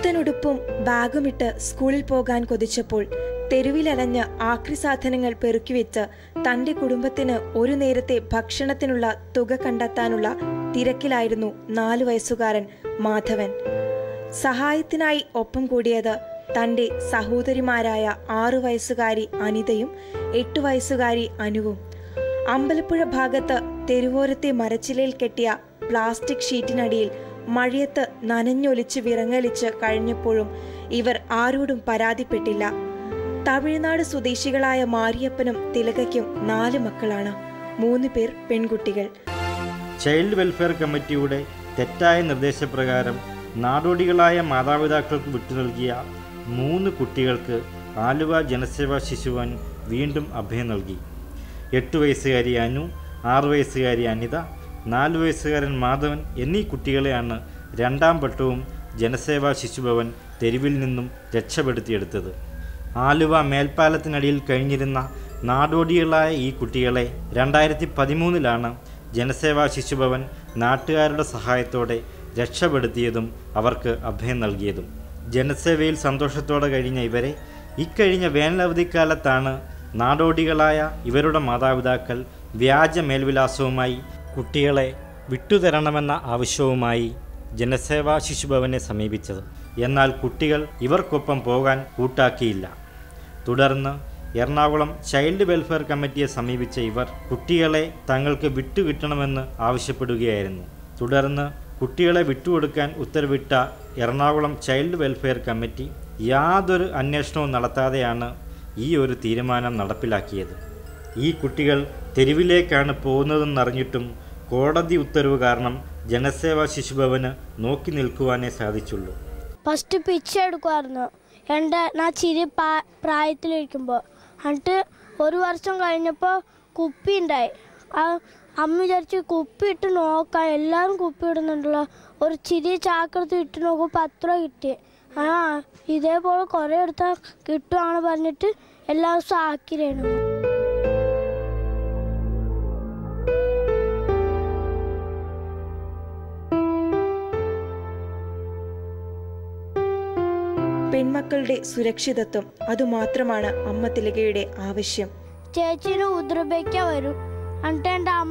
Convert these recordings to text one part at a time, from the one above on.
പുത്തനുടുപ്പും ബാഗുമിട്ട് സ്കൂളിൽ പോകാൻ കൊതിച്ചപ്പോൾ തെരുവിലലഞ്ഞ് ആക്രി സാധനങ്ങൾ പെറുക്കിവെച്ച് തന്റെ കുടുംബത്തിന് ഒരു നേരത്തെ ഭക്ഷണത്തിനുള്ള തുക കണ്ടെത്താനുള്ള തിരക്കിലായിരുന്നു 4 വയസ്സുകാരൻ മാധവൻ. സഹായത്തിനായി ഒപ്പം കൂടിയത് തന്റെ സഹോദരിമാരായ 6 വയസ്സുകാരി അനിതയും 8 വയസ്സുകാരി അനുവും. അമ്പലപ്പുഴ ഭാഗത്ത് തെരുവോരത്തെ മരച്ചിലയിൽ കെട്ടിയ പ്ലാസ്റ്റിക് ഷീറ്റിനടിയിൽ മഴയത്ത് നനഞ്ഞൊലിച്ച് വിറങ്ങലിച്ച് കഴിഞ്ഞപ്പോഴും ഇവർ ആരോടും പരാതിപ്പെട്ടില്ല. തമിഴ്നാട് സ്വദേശികളായ മാരിയപ്പനും തിലകയ്ക്കും 4 മക്കളാണ്. 3 പേർ പെൺകുട്ടികൾ. ചൈൽഡ് വെൽഫെയർ കമ്മിറ്റിയുടെ തെറ്റായ നിർദ്ദേശപ്രകാരം നാടോടികളായ മാതാപിതാക്കൾക്ക് വിട്ടു നൽകിയ 3 കുട്ടികൾക്ക് ആലുവ ജനസേവാ ശിശുഭവൻ വീണ്ടും അഭയം നൽകി. 8 വയസ്സുകാരി അനു, 6 വയസ്സുകാരി അനിത, 4 വയസ്സുകാരൻ മാധവൻ എന്നീ കുട്ടികളെയാണ് 2ാം വട്ടവും ജനസേവാ ശിശുഭവൻ തെരുവിൽ നിന്നും രക്ഷപ്പെടുത്തിയെടുത്തത്. ആലുവ മേൽപ്പാലത്തിനടിയിൽ കഴിഞ്ഞിരുന്ന നാടോടികളായ ഈ കുട്ടികളെ 2013 ജനസേവാ ശിശുഭവൻ നാട്ടുകാരുടെ സഹായത്തോടെ രക്ഷപ്പെടുത്തിയതും അവർക്ക് അഭയം നൽകിയതും. ജനസേവയിൽ സന്തോഷത്തോടെ കഴിഞ്ഞ ഇവരെ ഇക്കഴിഞ്ഞ വേനലവധിക്കാലത്താണ് നാടോടികളായ ഇവരുടെ മാതാപിതാക്കൾ വ്യാജ മേൽവിലാസവുമായി കുട്ടികളെ വിട്ടുതരണമെന്ന ആവശ്യവുമായി ജനസേവാ ശിശുഭവനെ സമീപിച്ചത്. എന്നാൽ കുട്ടികൾ ഇവർക്കൊപ്പം പോകാൻ കൂട്ടാക്കിയില്ല. തുടർന്ന് എറണാകുളം ചൈൽഡ് വെൽഫെയർ കമ്മിറ്റിയെ സമീപിച്ച ഇവർ കുട്ടികളെ തങ്ങൾക്ക് വിട്ടുകിട്ടണമെന്ന് ആവശ്യപ്പെടുകയായിരുന്നു. തുടർന്ന് കുട്ടികളെ വിട്ടുകൊടുക്കാൻ ഉത്തരവിട്ട എറണാകുളം ചൈൽഡ് വെൽഫെയർ കമ്മിറ്റി യാതൊരു അന്വേഷണവും നടത്താതെയാണ് ഈ ഒരു തീരുമാനം നടപ്പിലാക്കിയത്. ഈ കുട്ടികൾ തെരുവിലേക്കാണ് പോകുന്നതെന്നറിഞ്ഞിട്ടും കോടതി ഉത്തരവ് കാരണം ജനസേവാ ശിശുഭവന് നോക്കി നിൽക്കുവാനേ സാധിച്ചുള്ളൂ. ഫസ്റ്റ് പിച്ച എടുക്കുമായിരുന്നു ഞാൻ ചിരി പ്രായത്തിലിരിക്കുമ്പോൾ. എന്നിട്ട് 1 വർഷം കഴിഞ്ഞപ്പോൾ കുപ്പി ഉണ്ടായി. അമ്മ വിചാരിച്ച് കുപ്പി ഇട്ട് നോക്കാം, എല്ലാവരും കുപ്പി ഇടുന്നുണ്ടല്ലോ. ഒരു ചിരി ചാക്കെടുത്ത് ഇട്ട് നോക്കുമ്പോൾ 10 രൂപ കിട്ടി. ഇതേപോലെ കുറേ എടുത്താൽ കിട്ടുവാണ് പറഞ്ഞിട്ട് എല്ലാ ദിവസവും ആക്കിയിരുന്നു. പെൺമക്കളുടെ സുരക്ഷിതത്വം അതുമാത്രമാണ് അമ്മ തിലകയുടെ ആവശ്യം. ചേച്ചീനെ ഉപദ്രവിക്കാൻ വരും. എന്നിട്ട്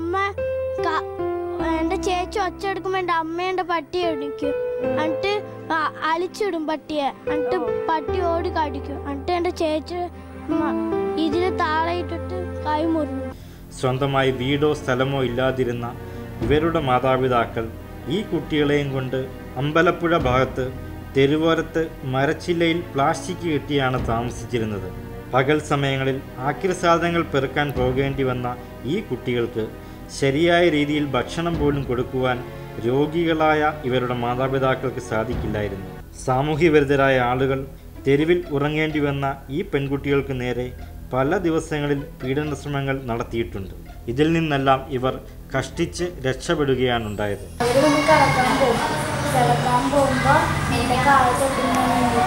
എൻ്റെ ചേച്ചി ഒച്ചെടുക്കുമ്പോൾ എൻ്റെ അമ്മ എൻ്റെ പട്ടിയെ ഇടിക്കും. എന്നിട്ട് അലിച്ചിടും പട്ടിയെ. എന്നിട്ട് പട്ടി ഓടി കടിക്കും. എന്നിട്ട് എൻ്റെ ചേച്ചി ഇതിന് താഴെയിട്ടിട്ട് കൈ മുറിഞ്ഞു. സ്വന്തമായി വീടോ സ്ഥലമോ ഇല്ലാതിരുന്ന ഇവരുടെ മാതാപിതാക്കൾ ഈ കുട്ടികളെയും കൊണ്ട് അമ്പലപ്പുഴ ഭാഗത്ത് തെരുവോരത്ത് മരച്ചില്ലയിൽ പ്ലാസ്റ്റിക് കെട്ടിയാണ് താമസിച്ചിരുന്നത്. പകൽ സമയങ്ങളിൽ ആക്രി സാധനങ്ങൾ പെറുക്കാൻ പോകേണ്ടി വന്ന ഈ കുട്ടികൾക്ക് ശരിയായ രീതിയിൽ ഭക്ഷണം പോലും കൊടുക്കുവാൻ രോഗികളായ ഇവരുടെ മാതാപിതാക്കൾക്ക് സാധിക്കില്ലായിരുന്നു. സാമൂഹ്യവിരുദ്ധരായ ആളുകൾ തെരുവിൽ ഉറങ്ങേണ്ടി വന്ന ഈ പെൺകുട്ടികൾക്ക് നേരെ പല ദിവസങ്ങളിൽ പീഡന ശ്രമങ്ങൾ നടത്തിയിട്ടുണ്ട്. ഇതിൽ നിന്നെല്ലാം ഇവർ കഷ്ടിച്ച് രക്ഷപ്പെടുകയാണുണ്ടായത്. കിടക്കാൻ പോകുമ്പോൾ എൻ്റെ കാല് തൊട്ടുമ്പോൾ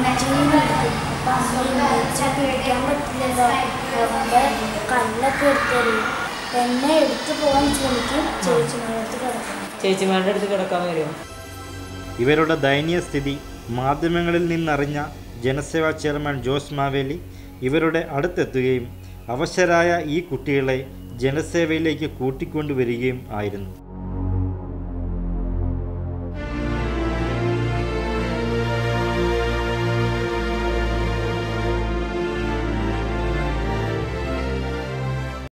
പിടിക്കാൻ പറ്റില്ലല്ലോ. അതുകൊണ്ട് കല്ലൊക്കെ എടുത്തരും. എന്നെ എടുത്തു പോകാൻ ശ്രമിക്കും. ചേച്ചിമാരുടെ അടുത്ത് കിടക്കാൻ വരും. ഇവരുടെ ദയനീയ സ്ഥിതി മാധ്യമങ്ങളിൽ നിന്നറിഞ്ഞ ജനസേവാ ചെയർമാൻ ജോസ് മാവേലി ഇവരുടെ അടുത്തെത്തുകയും അവശരായ ഈ കുട്ടികളെ ജനസേവയിലേക്ക് കൂട്ടിക്കൊണ്ടുവരികയും ആയിരുന്നു.